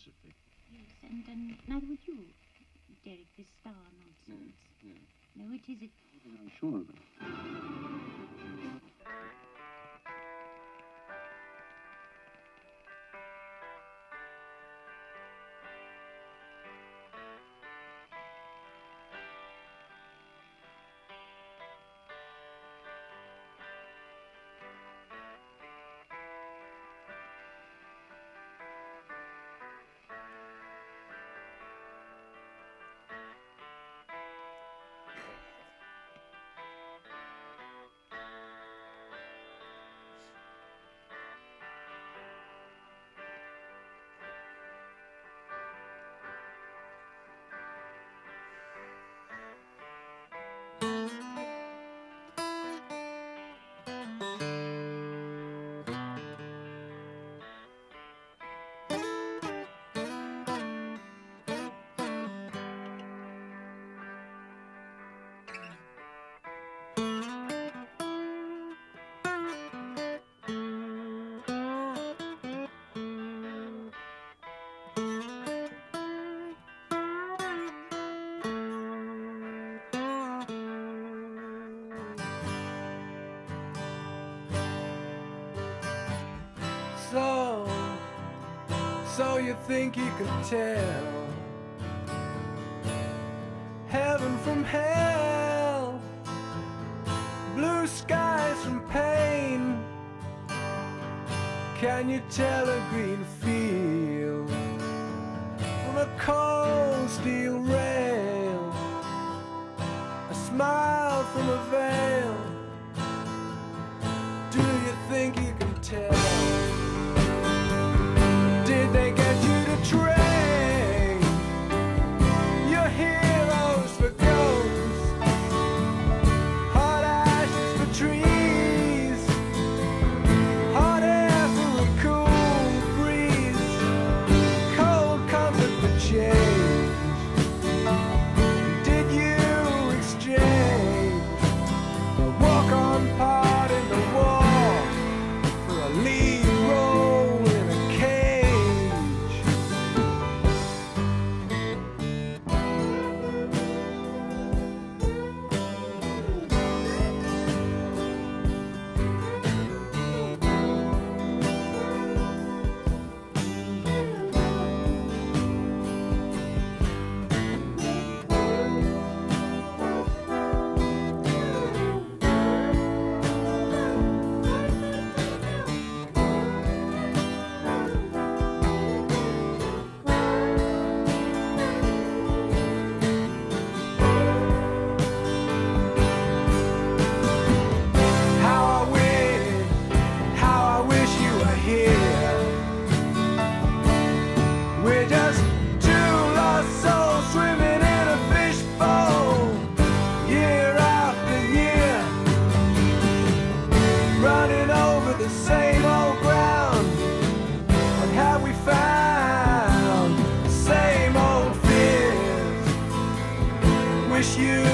philosophy. Yes, and neither would you, Derek, this star nonsense. No. No, it isn't. I'm sure of it. So you think you can tell heaven from hell, blue skies from pain? Can you tell a green field from a cold steel rail, a smile from a veil? Do you think you can tell? Did they get you to trade your heroes for ghosts, hot ashes for trees, hot air for a cool breeze, cold comfort for change? Did you exchange the walk-on part in the war for a lead role in a cage? We're just two lost souls swimming in a fishbowl, year after year, running over the same old ground. What have we found? The same old fears. Wish you